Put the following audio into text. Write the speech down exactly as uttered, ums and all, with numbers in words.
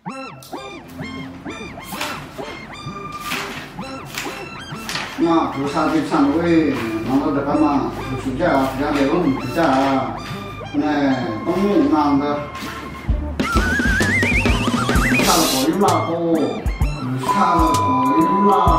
嘛，菩萨的上位，然后这个嘛，暑假暑假那个暑假，那冬泳那个，下了过雨啦，过，下了过雨啦。